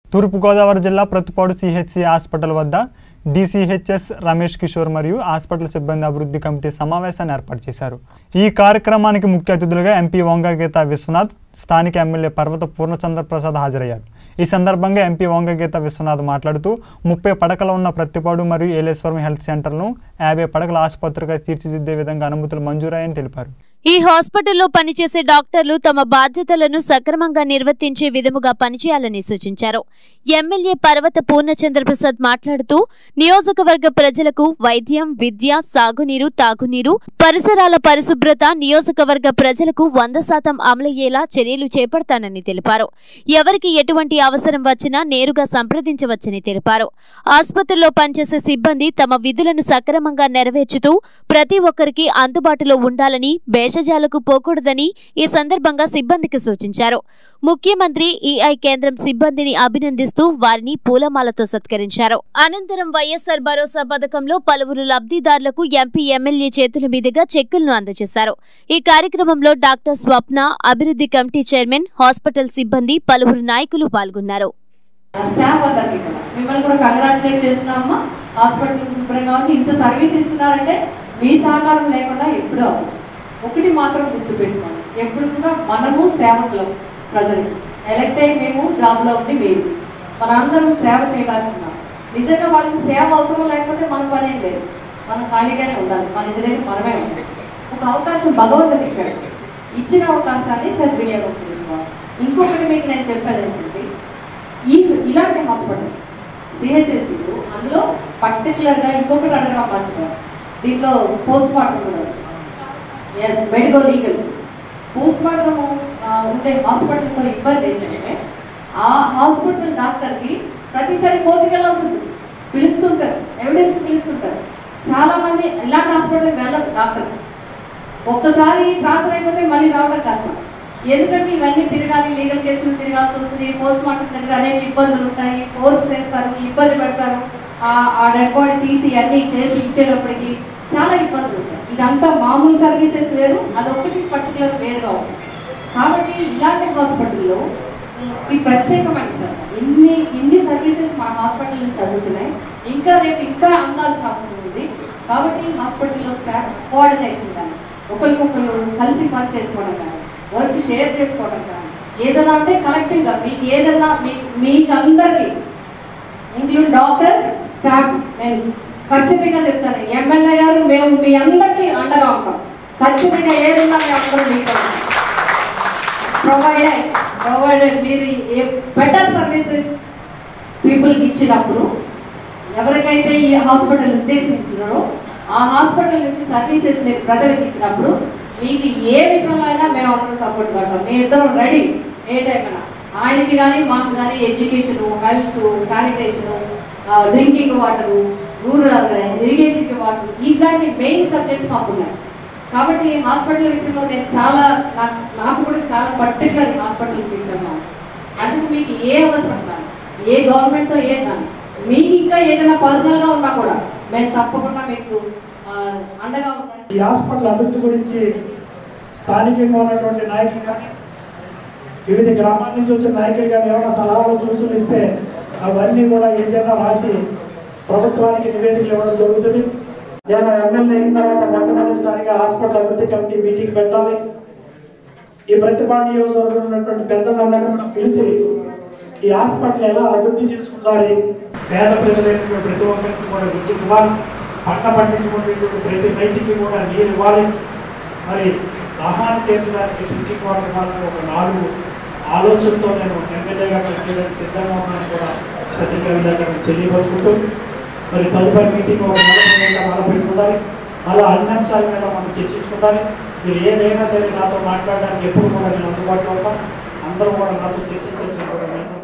తూర్పుగోదావరి జిల్లా Prathipadu CHC hospital వద్ద DCHS Ramesh Kishore మరియు హాస్పిటల్ సిబ్బంది అభివృద్ధి కమిటీ సమావేశాన్ని ఏర్పాటు చేశారు. ఈ కార్యక్రమానికి ముఖ్య అతిథులుగా ఎంపీ వంగగీత విశ్వనాథ్, స్థానిక ఎమ్మెల్యే పర్వత పూర్ణచంద్ర ప్రసాద్ హాజరయ్యారు. ఈ సందర్భంగా ఎంపీ వంగగీత విశ్వనాథ్ మాట్లాడుతూ 30 పడకల ఉన్న ప్రతిపాడు మరియు ఏలేశ్వరం హెల్త్ సెంటర్ను 50 పడకల ఆసుపత్రిగా తీర్చిదిద్దే విధంగా అనుమతులు మంజూరయ్యాయని తెలిపారు. ఈ హాస్పిటల్లో పనిచేసే డాక్టర్లు తమ బాధ్యతలను సక్రమంగా నిర్వర్తించే విధముగా పనిచేయాలని సూచించారు. ఎమ్మెల్యే పర్వత పూర్ణచంద్ర ప్రసాద్ మాట్లాడుతూ నియోజకవర్గ ప్రజలకు వైద్యం, విద్య, సాగునీరు, తాగునీరు, పరిసరాల పరిశుభ్రత నియోజకవర్గ ప్రజలకు 100% అమలయ్యేలా చర్యలు చేపడతానని తెలిపారు. ఎవరికి ఎటువంటి అవసరం వచ్చినా నేరుగా సంప్రదించవచ్చని తెలిపారు. ఆసుపత్రిలో పనిచేసే సిబ్బంది తమ విధులను సక్రమంగా నెరవేర్చుతూ ప్రతి ఒక్కరికి అందుబాటులో ఉండాలని, భేషజాలకు పోకూడదని ఈ సందర్భంగా సిబ్బందికి సూచించారు. ముఖ్యమంత్రి ఈఐ కేంద్రం సిబ్బందిని అభినందిస్తూ వారిని పూలమాలతో సత్కరించారు. అనంతరం వైఎస్ఆర్ భరోసా పథకంలో పలువురు లబ్ధిదారులకు ఎంపీ, ఎమ్మెల్యే చేతుల మీదుగా చెక్కులను అందజేశారు. ఈ కార్యక్రమంలో డాక్టర్ స్వప్న, అభివృద్ధి కమిటీ చైర్మన్, హాస్పిటల్ సిబ్బంది, పలువురు నాయకులు పాల్గొన్నారు. మీ సహకారం లేకుండా ఎప్పుడూ ఒకటి మాత్రం గుర్తుపెట్టుకోండి, ఎప్పుడు కూడా మనము సేవకులం. ప్రజలకి ఎలక్ట్ అయ్యి మేము జాబ్లో ఉండి మేము మనందరం సేవ చేయడానికి ఉన్నాం. నిజంగా వాళ్ళకి సేవ అవసరం లేకపోతే మన పనేం లేదు, మనం ఖాళీగానే ఉండాలి, మన ఇంటి దగ్గర మనమే ఉండాలి. ఒక అవకాశం భగవంతుడు ఇచ్చాడు, ఇచ్చిన అవకాశాన్ని సద్వినియోగం చేసుకోవాలి. ఇంకొకటి మీకు నేను చెప్పేది ఏంటంటే, ఇలాంటి హాస్పిటల్స్ సిహెచ్ఎస్సీలు అందులో పర్టికులర్గా ఇంకొకటి అడగడం మాత్రం, దీంట్లో పోస్ట్ మార్టం కూడా మెడికల్ లీగల్ పోస్ట్ మార్టము ఉండే హాస్పిటల్తో ఇబ్బంది ఏంటంటే, ఆ హాస్పిటల్ డాక్టర్కి ప్రతిసారి కోర్టుకి వెళ్ళాల్సి ఉంటుంది, పిలుస్తుంటారు, ఎవిడెన్స్ పిలుస్తుంటారు. చాలామంది ఇలాంటి హాస్పిటల్కి వెళ్ళదు డాక్టర్స్. ఒక్కసారి ట్రాన్స్ఫర్ అయిపోతే మళ్ళీ రావడం కష్టం. ఎందుకంటే ఇవన్నీ తిరగాలి, లీగల్ కేసులు తిరగాల్సి వస్తుంది, పోస్ట్ మార్టం దగ్గర అనేక ఇబ్బందులు ఉంటాయి, కోర్స్ చేస్తారు, ఇబ్బంది పెడతారు, ఆ డెడ్ బాడీ తీసి అన్నీ చేసి ఇచ్చేటప్పటికి చాలా ఇబ్బందులు ఉంటాయి. ఇదంతా మామూలు సర్వీసెస్ వేరు, అదొకటి పర్టికులర్ వేరుగా ఉంటుంది. కాబట్టి ఇలాంటి హాస్పిటల్లో ఈ ప్రత్యేకమైన సార్ ఇన్ని సర్వీసెస్ మా హాస్పిటల్ నుంచి అందుతున్నాయి. ఇంకా రేపు ఇంకా అందాల్సిన అవసరం ఉంది. కాబట్టి హాస్పిటల్లో స్టాఫ్ కోఆర్డినేషన్ కానీ, ఒకరికొకరు కలిసి పని చేసుకోవడం కానీ, వర్క్ షేర్ చేసుకోవడం కానీ, ఏదైనా అంటే కలెక్టివ్గా మీకు ఏదైనా మీకు అందరికీ ఇంక్లూడ్ డాక్టర్స్, స్టాఫ్, నేను ఖచ్చితంగా చెప్తాను, ఎమ్మెల్యే గారు మేము మీ అందరికీ అండగా ఉంటాం. ఖచ్చితంగా ఏదన్నా మేము అందరం మీకు ప్రొవైడెడ్ మీరు బెటర్ సర్వీసెస్ పీపుల్కి ఇచ్చినప్పుడు, ఎవరికైతే ఈ హాస్పిటల్ ఉద్దేశించారో ఆ హాస్పిటల్ నుంచి సర్వీసెస్ మీరు ప్రజలకు ఇచ్చినప్పుడు మీకు ఏ విషయంలో అయినా మేము అందరం సపోర్ట్ పడతాం. మీ ఇద్దరం రెడీ ఏ టైం అయినా. ఆయనకి కానీ మాకు కానీ education, health, sanitation, drinking water, rural ఇరిగేషన్కి వాటర్, ఇట్లాంటి మెయిన్ సబ్జెక్ట్స్ మాకు ఉన్నాయి. కాబట్టి హాస్పిటల్ విషయంలో నేను నాకు కూడా చాలా పర్టికులర్ హాస్పిటల్స్ విషయంలో. అందుకు మీకు ఏ అవసరం కానీ, ఏ గవర్నమెంట్తో ఏ కానీ, మీకు ఇంకా ఏదైనా పర్సనల్గా ఉన్నా కూడా మేము తప్పకుండా మీకు అండగా ఉంటాం. ఈ హాస్పిటల్ అభివృద్ధి గురించి స్థానికంగా ఉన్నటువంటి నాయకులు కానీ, వివిధ గ్రామాల నుంచి వచ్చిన నాయకులు కానీ ఏమైనా సలహాలు సూచనలు ఇస్తే అవన్నీ కూడా ఏదైనా రాసి ప్రభుత్వానికి నివేదికలు ఇవ్వడం జరుగుతుంది. నేను ఎమ్మెల్యే అయిన తర్వాత మొట్టమొదటిసారిగా హాస్పిటల్ అభివృద్ధి కమిటీ మీటింగ్ పెట్టాలి. ఈ ప్రతిపాడు నియోజకవర్గంలో ఉన్నటువంటి పెద్దలందరినీ కూడా పిలిచి ఈ హాస్పిటల్ ఎలా అభివృద్ధి చేసుకుంటారు, పేద ప్రజలైనటువంటి ప్రతి ఒక్కరికి కూడా విద్య ఇవ్వాలి, పంట పండించుకునేటువంటి ప్రతి రైతుకి కూడా నీరు ఇవ్వాలి. మరి దాహాన్ని తీర్చడానికి డ్రింకింగ్ వాటర్ కోసం ఒక 4 ఆలోచనతో నేను ఎమ్మెల్యేగా పెట్టడానికి సిద్ధంగా ఉన్నాను కూడా ప్రతిగా తెలియపరుచుకుంటూ, మరి తదుపరి మీటింగ్ ఒక 40 ఉండాలి. అలా అన్ని అంశాల మీద మనం చర్చించుకుంటాను. మీరు ఏదైనా సరే నాతో మాట్లాడడానికి ఎప్పుడు కూడా నేను అందుబాటులో ఉంటాను. అందరూ కూడా నాతో చర్చించాల్సిన